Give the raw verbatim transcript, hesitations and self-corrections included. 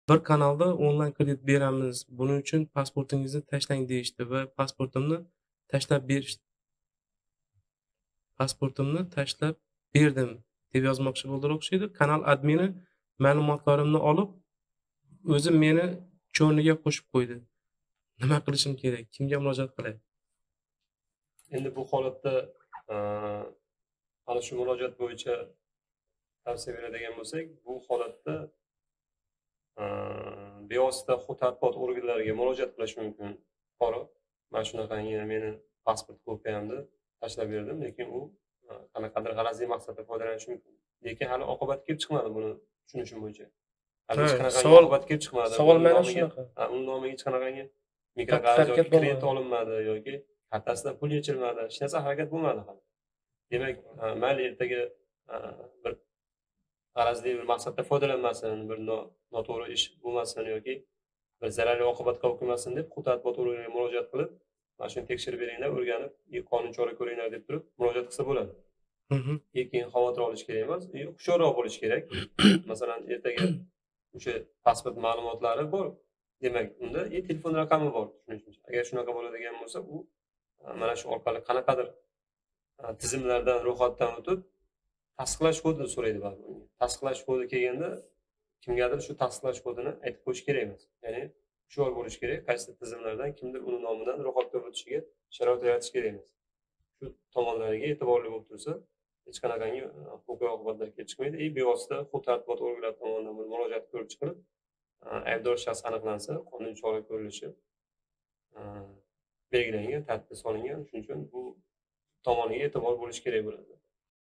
bir kanalda onlayn kredit beramiz. Buning uchun pasportingizni tashlang deyishdi va pasportimni tashlab berishdi. Pasportimni tashlab berdim deb yozmoqchi bo'ldilar o'xshaydi. Kanal admini ma'lumotlarimni olib, o'zi meni cho'rniga qo'shib qo'ydi. Nima qilishim kerak? Kimga murojaat qilay? Endi bu holatda ana shu murojaat bo'yicha tavsiya beradigan bo'lsak, bu holatda bevosita huquq-tartibot organlariga murojaat qilish mumkin. Fuqaro mana shunaqangi meni pasport kopiyamni tashlab berdim, lekin u qanaqadir g'arazli maqsadda foydalanishi mumkin. Lekin hali oqibat kelib chiqmadi buni tushunishim bo'yicha. Hali hech qanaqangi oqibat kelib chiqmadi. Savol mana shunaqa. Uni nomiga hech qanaqangi mikroqarz yoki kredit olinmadi yoki kartasidan pul yechilmadi. Hech narsa harakat bo'lmadi hali. Demak, mayli ertaga bir g'arazli bir maqsadda foydalanmasin, bir noto'g'ri ish bo'lmasin yoki bir zararli oqibatga olib kelmasin deb huquq-tartibot organlariga murojaat qilib, mana shuni tekshirib beringlar, o'rganib, qonun chora ko'ringlar deb turib murojaat qilsa bo'ladi. Lekin xavotir olish kerak emas, hushyorroq bo'lish kerak. Masalan, ertaga o'sha pasport ma'lumotlari bor. Demak, unda telefon raqami bor, tushunishimcha. Agar shunaqa bo'ladigan bo'lsa, u mana shu orqali qanaqadir tizimlardan, ro'yxatdan o'tib tasdiqlash kodini so'raydi ba'zi unga. Tasdiqlash kodi kelganda kimgadir shu tasdiqlash kodini aytib qo'yish kerak emas. Ya'ni hushyor bo'lish kerak, qaysi tizimlardan kimdir uni nomidan ro'yxatga o'tishiga sharoit yaratish kerak emas. Shu tomonlariga e'tiborli bo'lib tursa, hech qanaqangi huquqiy oqibatlar kelib chiqmaydi. E bevosita huquq-tartibot organlari tomonidan bu murojaat ko'rib chiqilib, aybdor shaxs aniqlansa, qonuniy chora ko'rilishi belgilangan, tartibga solingan. Shuning uchun bu tomoniga e'tibor bo'lish kerak bo'ladi.